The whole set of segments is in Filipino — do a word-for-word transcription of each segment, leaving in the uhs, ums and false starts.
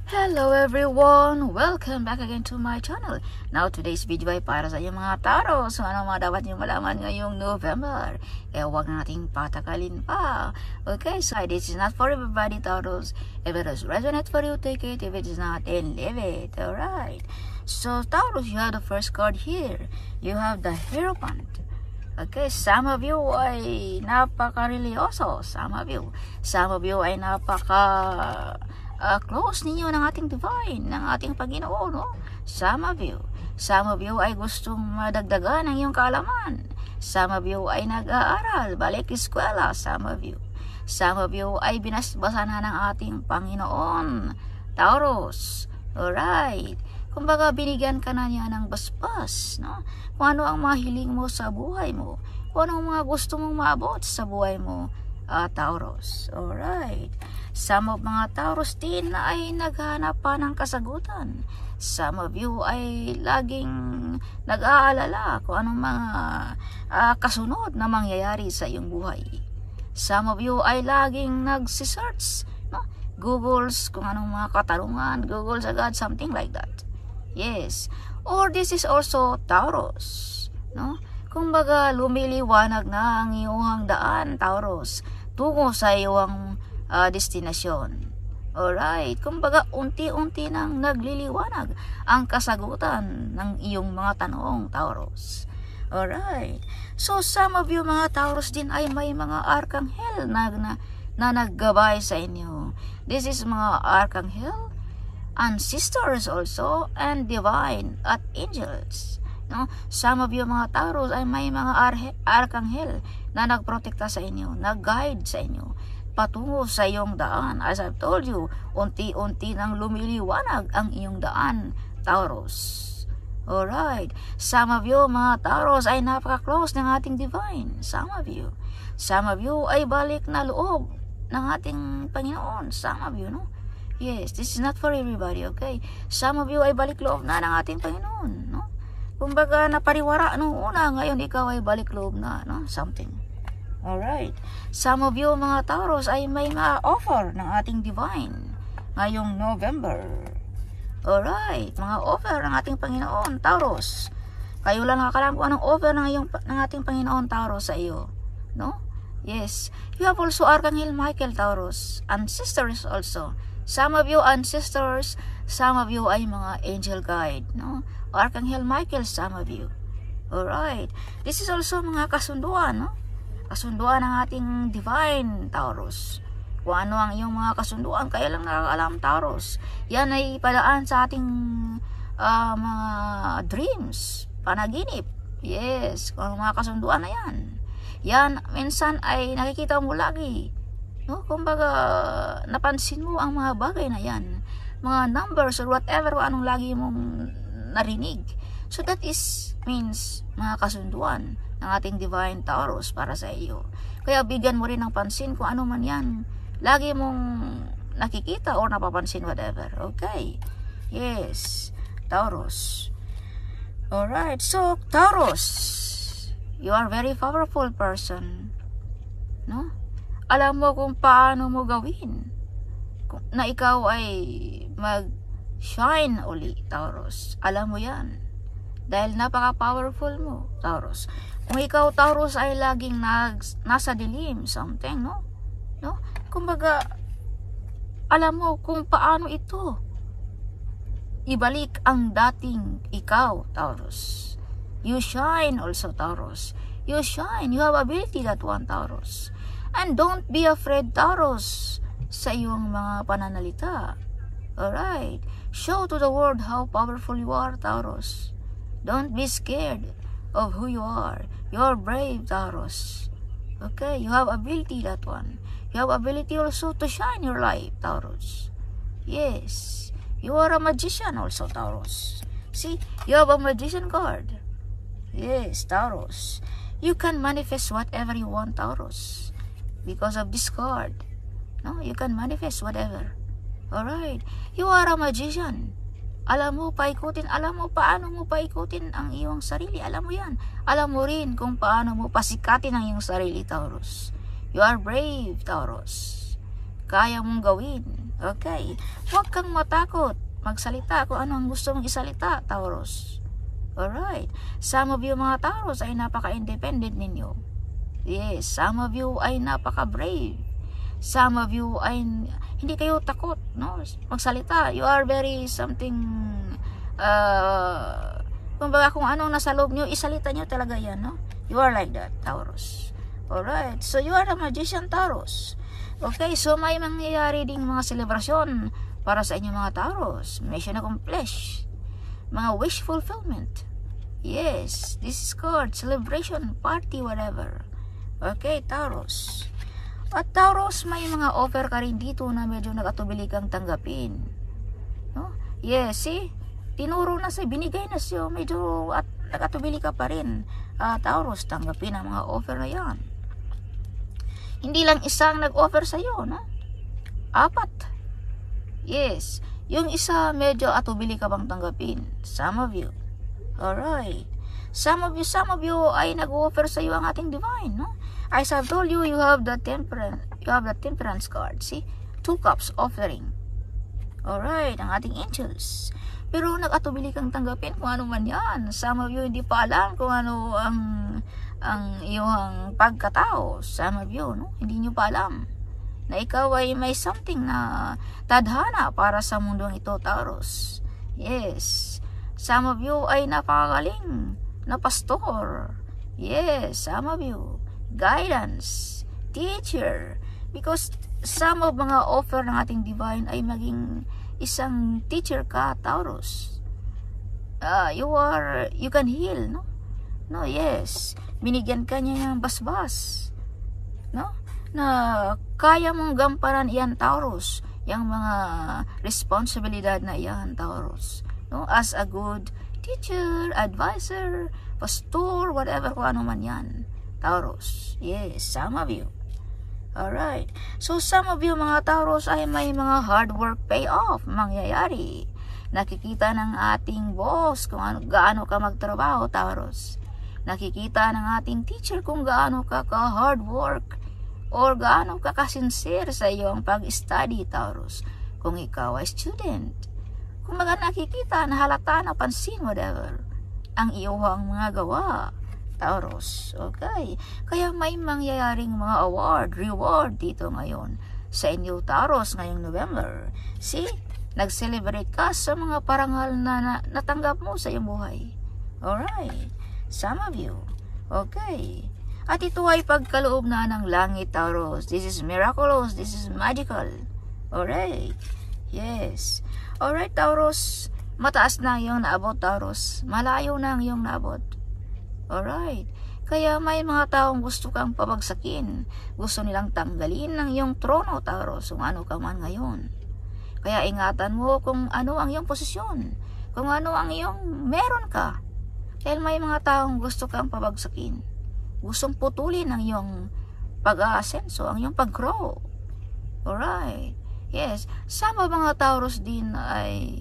Hello everyone! Welcome back again to my channel. Now today's video ay para sa inyong mga Taros. So ano mga dapat nyo malaman ngayong November? Kaya huwag na nating patakalin pa. Okay, so this is not for everybody, Taros. If it does resonate for you, take it. If it is not, then leave it. Alright. So Taurus, you have the first card here. You have the Hierophant. Okay, some of you ay napaka-religyoso. Some of you. Some of you ay napaka... Uh, close ninyo ng ating divine, ng ating Panginoon, no? Some of you, some of you ay gustong madagdagan ng iyong kaalaman. Some of you ay nag-aaral, balik eskwela. Some of you, some of you ay binasbasa na ng ating Panginoon, Taurus. Alright. Kumbaga, binigyan ka na niya ng basbas, no? Kung ano ang mahiling mo sa buhay mo, kung ano ang mga gusto mong maabot sa buhay mo, uh, Taurus. Alright. Some of mga Taurus din ay naghahanap pa ng kasagutan. Some of you ay laging nag-aalala kung anong mga uh, kasunod na mangyayari sa iyong buhay. Some of you ay laging nagsisearch, no? Googles kung anong mga katarungan, Googles agad, something like that. Yes. Or this is also Taurus, no? Kumbaga lumiliwanag na ang iyong daan, Taurus, tungo sa iyong Uh, destinasyon. Alright. Kumbaga, unti-unti nang nagliliwanag ang kasagutan ng iyong mga tanong, Taurus. Alright. So, some of you mga Taurus din ay may mga arkanghel na, na, na naggabay sa inyo. This is mga arkanghel, ancestors also, and divine at angels. No? Some of you mga Taurus ay may mga arkanghel na nagprotekta sa inyo, nag-guide sa inyo, patungo sa iyong daan. As I've told you, unti-unti nang lumiliwanag ang iyong daan, Taurus. Alright. Some of you, mga Taurus, ay napaka-close ng ating divine. Some of you. Some of you ay balik na loob ng ating Panginoon. Some of you, no? Yes, this is not for everybody, okay? Some of you ay balik loob na ng ating Panginoon, no? Kumbaga, napariwara nung una, ngayon ikaw ay balik loob na, no? Something. Alright. Some of you mga Taurus ay may ma-offer ng ating divine ngayong November. Alright. Mga offer ng ating Panginoon, Taurus. Kayo lang nakakalam kung anong offer ng, iyong, ng ating Panginoon, Taurus, sa iyo. No? Yes. You have also Archangel Michael, Taurus. Ancestors also. Some of you ancestors, some of you ay mga angel guide. No? Archangel Michael, some of you. Alright. This is also mga kasunduan, no? Kasunduan ng ating divine, Taurus. Kung ano ang iyong mga kasunduan, kaya lang nakakaalam, Taurus. Yan ay ipadaan sa ating uh, mga dreams, panaginip. Yes, kung mga kasunduan na yan. Yan, minsan ay nakikita mo lagi. No? Kumbaga, napansin mo ang mga bagay na yan. Mga numbers or whatever, kung anong lagi mong narinig. So that is, means, mga kasunduan ng ating divine Taurus para sa iyo. Kaya bigyan mo rin ng pansin kung ano man yan. Lagi mong nakikita or napapansin, whatever. Okay. Yes. Taurus. Alright. So, Taurus, you are very powerful person. No? Alam mo kung paano mo gawin na ikaw ay mag-shine uli, Taurus. Alam mo yan. Dahil napaka-powerful mo, Taurus. Kung ikaw, Taurus, ay laging nag, nasa dilim, something, no? No? Kumbaga, alam mo kung paano ito ibalik ang dating ikaw, Taurus. You shine also, Taurus. You shine. You have ability, that one, Taurus. And don't be afraid, Taurus, sa iyong mga pananalita. Alright. Show to the world how powerful you are, Taurus. Don't be scared of who you are. You are brave, Taurus. Okay, you have ability, that one. You have ability also to shine your light, Taurus. Yes, you are a magician also, Taurus. See, you have a magician card. Yes, Taurus. You can manifest whatever you want, Taurus. Because of this card. No, you can manifest whatever. Alright, you are a magician. Alam mo paikutin, alam mo paano mo paikutin ang iyong sarili. Alam mo yan. Alam mo rin kung paano mo pasikatin ang iyong sarili, Taurus. You are brave, Taurus. Kaya mong gawin Okay? Huwag kang matakot magsalita kung ano ang gusto mong isalita, Taurus. Alright. Some of you mga Taurus ay napaka-independent ninyo. Yes, some of you ay napaka-brave. Some of you ay hindi kayo takot, no? Magsalita. You are very something uh, kumbaga kung anong nasa loob nyo, isalita nyo talaga yan, no? You are like that, Taurus. Alright. So you are the magician, Taurus. Okay, so may mangyayari ding mga selebrasyon para sa inyo mga Taurus. Mission accomplished. Mga wish fulfillment. Yes, this is called celebration, party, whatever. Okay, Taurus. At Taurus, may mga offer ka rin dito na medyo nag-atubili kang tanggapin. No? Yes, see? Tinuro na sa'yo, binigay na sa'yo, medyo at nag-atubili ka pa rin. Uh, Taurus, tanggapin ang mga offer na yan. Hindi lang isang nag-offer sa'yo, no? Apat. Yes. Yung isa, medyo atubili ka bang tanggapin. Some of you. Alright. Some of you, some of you ay nag-offer sa'yo ang ating divine, no? As I've told you, you have the temperance, you have the temperance card. See? Two cups offering. Alright, ang ating angels. Pero nag-atubili kang tanggapin kung ano man yan. Some of you hindi pa alam kung ano ang ang iyong pagkatao. Some of you, no? Hindi nyo pa alam na ikaw ay may something na tadhana para sa mundong ito, Taurus. Yes. Some of you ay napakagaling na pastor. Yes, some of you. Guidance. Teacher. Because some of mga offer ng ating divine ay maging isang teacher ka, Taurus. Uh, you are, you can heal, no? No, yes. Binigyan ka niya ng basbas. No? Na kaya mong gampanan iyan, Taurus. Yung mga responsibilidad na iyan, Taurus. No? As a good teacher, advisor, pastor, whatever kung ano man yan. Taurus. Yes, some of you. Alright. So, some of you mga Taurus ay may mga hard work payoff mangyayari. Nakikita ng ating boss kung ano, gaano ka magtrabaho, Taurus. Nakikita ng ating teacher kung gaano ka ka-hard work or gaano ka ka-sincere sa iyong pag-study, Taurus. Kung ikaw ay student. Kung mga nakikita, nahalata, napansin, whatever, ang iyong mga gawa, Taurus. Okay. Kaya may mangyayaring mga award, reward dito ngayon sa inyo, Taurus, ngayong November. See? Nag-celebrate ka sa mga parangal na, na natanggap mo sa iyong buhay. Alright. Some of you. Okay. At ito ay pagkaloob na ng langit, Taurus. This is miraculous. This is magical. Alright. Yes. Alright, Taurus. Mataas na yung naabot, Taurus. Malayo na ang iyong naabot. Alright. Kaya may mga taong gusto kang pabagsakin. Gusto nilang tanggalin ng iyong trono, Taurus, kung ano ka man ngayon. Kaya ingatan mo kung ano ang iyong posisyon. Kung ano ang iyong meron ka. Dahil may mga taong gusto kang pabagsakin. Gustong putulin ang iyong pag-aasenso, ang iyong pag-grow. Alright. Yes. Sama mga Taurus din ay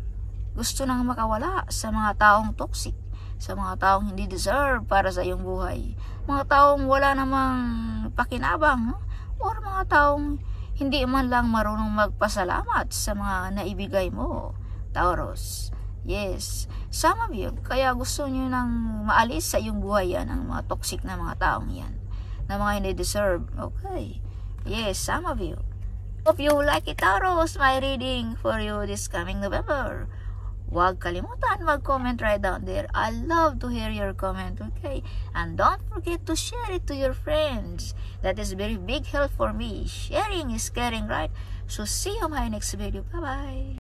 gusto nang makawala sa mga taong toxic. Sa mga taong hindi deserve para sa iyong buhay. Mga taong wala namang pakinabang, no? Or mga taong hindi man lang marunong magpasalamat sa mga naibigay mo, Taurus. Yes, some of you, kaya gusto nyo nang maalis sa iyong buhay yan, ang mga toxic na mga taong yan, na mga hindi deserve. Okay. Yes, some of you. Hope you like it, Taurus, my reading for you this coming November. Huwag kalimutan mag-comment right down there. I love to hear your comment, okay? And don't forget to share it to your friends. That is very big help for me. Sharing is caring, right? So see you in my next video. Bye-bye.